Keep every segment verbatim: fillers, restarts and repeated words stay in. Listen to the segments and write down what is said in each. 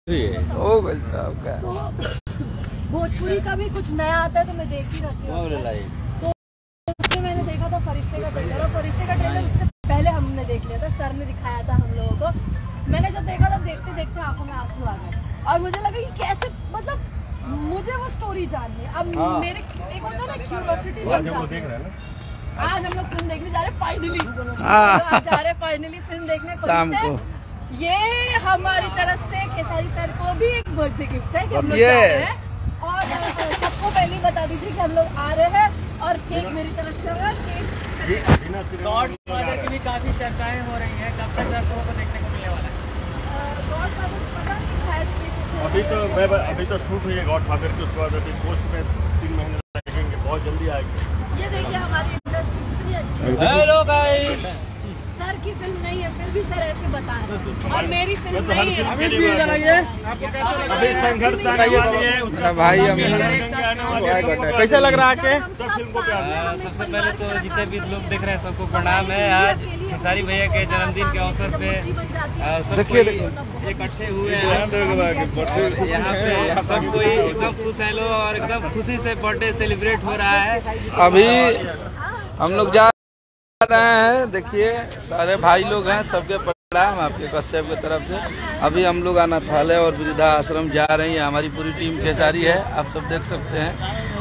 ओ बोलता आपका भोजपुरी का भी कुछ नया आता है तो मैं देखती रहती हूँ। तो उसमें मैंने देखा था फरिश्ते का ट्रेलर, और फरिश्ते का ट्रेलर इससे पहले हमने देख लिया था, सर ने दिखाया था हम लोगों को। मैंने जब देखा था देखते देखते आंखों में आंसू आ गए और मुझे लगा कि कैसे, मतलब मुझे वो स्टोरी जाननी है। अब मेरे एक होता है ना क्यूरियोसिटी बन जाती है। आज हम लोग फिल्म देखने जा रहे हैं फाइनली, आज जा रहे हैं फाइनली फिल्म देखने शाम को। ये हमारी तरफ से खेसारी सर को भी एक बर्थडे गिफ्ट है कि हम लोग जा रहे हैं। और सबको पहले बता दीजिए कि हम लोग आ रहे हैं और केक मेरी तरफ से होगा। गॉडफादर की भी काफी चर्चाएं हो रही हैं, कब तक दर्शकों को देखने को मिलने वाला है? गॉडफादर पता नहीं, शायद अभी तो मैं अभी तो शूट हुई है गॉडफादर की, उसके बाद अभी पोस्ट में तीन महीने लगेंगे, बहुत जल्दी आएगी। ये देखिए हमारी इंडस्ट्री कितनी अच्छी है। हेलो गाइस, सर की फिल्म नहीं है फिर भी सर ऐसे बता रहे हैं, और मेरी फिल्म नहीं है। अभी संघर्ष आने वाली है मेरा भाई अमीर। कैसा लग रहा है के? सबसे पहले तो जितने भी लोग देख रहे हैं सबको प्रणाम है। आज खेसारी भैया के जन्मदिन के अवसर पे सब कोई इकट्ठे हुए हैं यहाँ पे, सब कोई एकदम खुश है लोग और एकदम खुशी से बर्थडे सेलिब्रेट हो रहा है। अभी हम लोग जा रहे हैं, देखिए सारे भाई लोग हैं, सबके प्रणाम आपके कश्यप की तरफ से। अभी हम लोग अनाथालय और वृद्धा आश्रम जा रहे हैं, हमारी पूरी टीम खेसारी है, आप सब देख सकते हैं।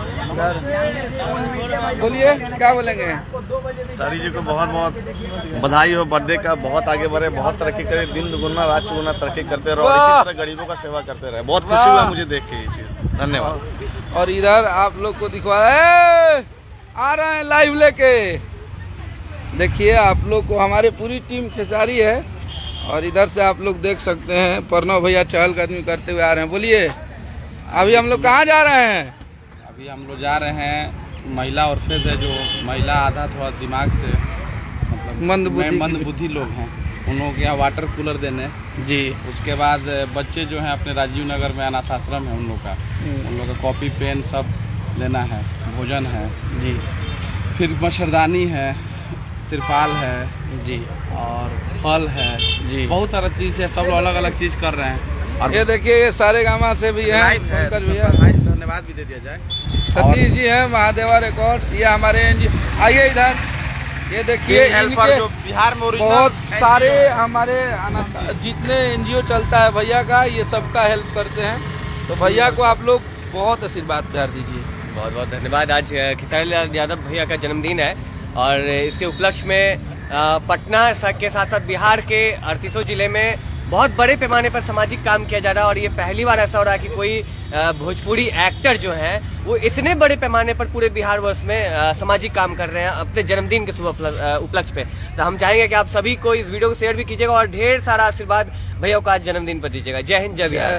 बोलिए क्या बोलेंगे? सारी जी को बहुत बहुत बधाई हो बर्थडे का, बहुत आगे बढ़े, बहुत तरक्की करे, दिन दुगुना रात चौगुना तरक्की करते रहो, इसी तरह गरीबों का सेवा करते रहे। बहुत खुशी हुआ मुझे देख के ये चीज, धन्यवाद। और इधर आप लोग को दिखवा आ रहे हैं लाइव लेके, देखिए आप लोग को हमारी पूरी टीम खेसारी है। और इधर से आप लोग देख सकते हैं प्रणव भैया चहलकदमी करते हुए आ रहे हैं। बोलिए अभी हम लोग कहाँ जा रहे हैं? अभी हम लोग जा रहे हैं महिला और फेज है, जो महिला आधा थोड़ा दिमाग से मतलब मंदबुद्धि मंदबुद्धि लोग हैं, उन लोगों के यहाँ वाटर कूलर देने जी। उसके बाद बच्चे जो हैं अपने राजीव नगर में अनाथ आश्रम है उन लोग का, उन लोग का कॉपी पेन सब देना है, भोजन है जी, फिर मच्छरदानी है, तिरपाल है जी, और फल है जी, बहुत सारा चीज है, सब लोग अलग अलग चीज कर रहे हैं। और ये देखिए ये सारे गामा से भी है, धन्यवाद भी दे दिया जाए। सतीश जी हैं महादेवा रिकॉर्ड्स, ये हमारे एनजीओ। आइए इधर, ये देखिए जो बिहार में बहुत सारे हमारे जितने एनजीओ चलता है भैया का, ये सबका हेल्प करते हैं। तो भैया को आप लोग बहुत आशीर्वाद प्यार दीजिए। बहुत बहुत धन्यवाद। आज खेसारी लाल यादव भैया का जन्मदिन है और इसके उपलक्ष्य में पटना के साथ साथ बिहार के अड़तीसों जिले में बहुत बड़े पैमाने पर सामाजिक काम किया जा रहा है। और ये पहली बार ऐसा हो रहा है कि कोई भोजपुरी एक्टर जो है वो इतने बड़े पैमाने पर पूरे बिहार वर्ष में सामाजिक काम कर रहे हैं अपने जन्मदिन के शुभ उपलक्ष्य पे। तो हम चाहेंगे कि आप सभी को इस वीडियो को शेयर भी कीजिएगा और ढेर सारा आशीर्वाद भैया को आज जन्मदिन पर दीजिएगा। जय हिंद, जय बिहार।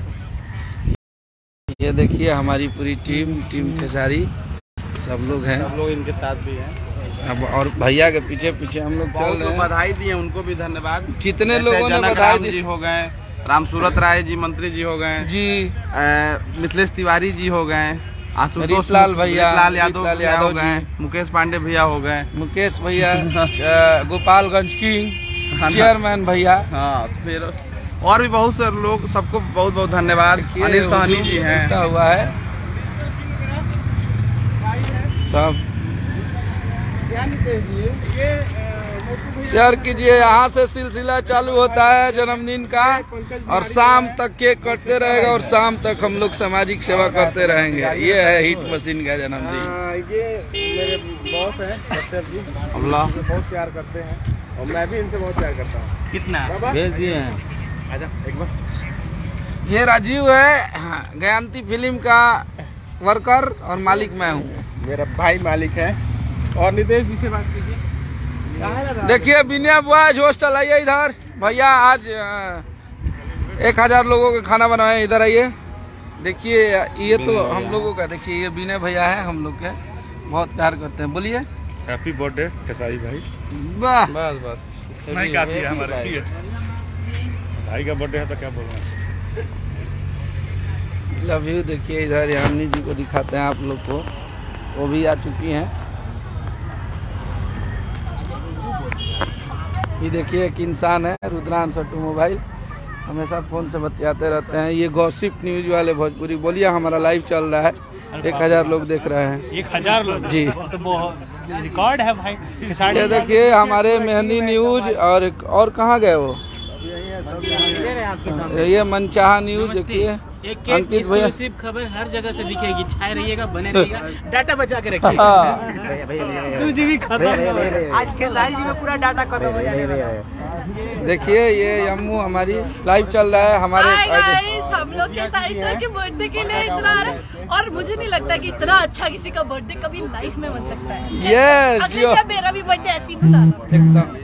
ये देखिए हमारी पूरी टीम टीम खेसारी सब लोग हैं, सब लोग इनके साथ भी हैं। अब और भैया के पीछे पीछे हम लोग चल रहे हैं। बधाई दिए उनको भी धन्यवाद। कितने लोगों ने बधाई दी? जी हो गए, राम सूरत राय जी मंत्री जी हो गए जी, मिथिलेश तिवारी जी हो गए, आशुतोष लाल भैया, लाल यादव भैया हो गए, मुकेश पांडे भैया हो गए, मुकेश भैया, गोपालगंज की चेयरमैन भैया, हाँ फिर और भी बहुत सारे लोग, सबको बहुत बहुत धन्यवाद। अनिल सहनी जी हैं हुआ है सब, शेयर कीजिए। यहाँ से सिलसिला चालू होता है जन्मदिन का और शाम तक केक कटते रहेगा और शाम तक हम लोग सामाजिक सेवा करते रहेंगे। ये है हिट मशीन का जन्मदिन। ये मेरे बॉस हैं कश्यप जी, अल्लाह बहुत प्यार करते हैं और मैं भी इनसे बहुत प्यार करता हूँ। कितना भेज दिए हैं? आजा एक बार। ये राजीव है, गयांती फिल्म का वर्कर और मालिक मैं हूँ। मेरा भाई मालिक है। और नितेश जी से बात कीजिए। देखिए बिना बॉयज हॉस्टल आइए इधर। भैया आज एक हजार लोगों का खाना बनाए, इधर आइए। देखिए ये तो हम लोगों का, देखिए ये विनय भैया है, हम लोग के बहुत प्यार करते हैं। बोलिए हैप्पी बर्थडे खेसारी भाई। वाह बस बस नहीं काफी है हमारे लिए, भाई का बर्थडे है तो क्या बोल रहे हैं। Love you. देखिए इधर यामिनी जी को दिखाते हैं आप लोग को, वो भी आ चुकी हैं। ये देखिए एक इंसान है, रुद्रांश ऑटोमोबाइल, हमेशा फोन से बतियाते रहते हैं। ये गॉसिप न्यूज वाले भोजपुरी, बोलिए हमारा लाइव चल रहा है, एक हजार लोग देख रहे हैं। एक हजार लोग जी, तो रिकॉर्ड है भाई। ये देखिए हमारे मेहंदी न्यूज और और कहाँ गए वो, ये मनचाहा न्यूज देखिए। एक अंकित भैया खबर हर जगह से दिखेगी, छाए रहिएगा, बने रहिएगा, डाटा बचा के रखिए। टू जीबी खत्म, आज खेसारी जी में पूरा डाटा खत्म हो जाएगा। देखिए ये यम्मू हमारी लाइव चल रहा है हमारे। हम लोग खेसारी सर के बर्थडे के लिए इतना, और मुझे नहीं लगता कि इतना अच्छा किसी का बर्थडे कभी लाइफ में बन सकता है। ये मेरा भी बर्थडे ऐसी बना एकदम।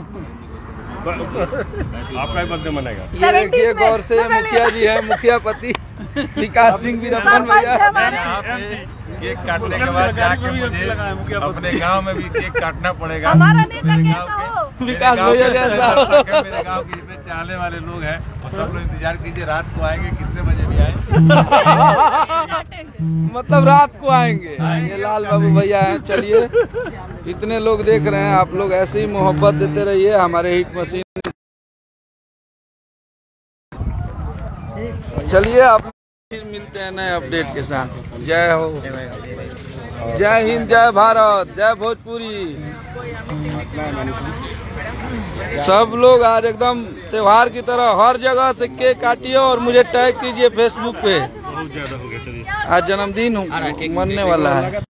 आपका ही बर्थडे मनाएगा। ये देखिए गौर से मुखिया जी है, मुखिया पति विकास सिंह भी रमन भैया। केक काटने के बाद जाके मुझे अपने गांव में भी केक काटना पड़ेगा। हमारा नेता कैसा हो, विकास भैया जैसा हो। मेरे गांव के जितने चाहने वाले लोग हैं और सब लोग इंतजार कीजिए, रात को आएंगे, कितने बजे भी आए। मतलब रात को आएंगे। ये लाल बाबू भैया हैं। चलिए इतने लोग देख रहे हैं, आप लोग ऐसे ही मोहब्बत देते रहिए हमारे हिट मशीन। चलिए आप फिर मिलते हैं नए अपडेट के साथ। जय हो, जय हिंद, जय भारत, जय भोजपुरी। सब लोग आज एकदम त्योहार की तरह हर जगह से केक काटिए और मुझे टैग कीजिए फेसबुक पे। आज जन्मदिन मनने वाला है।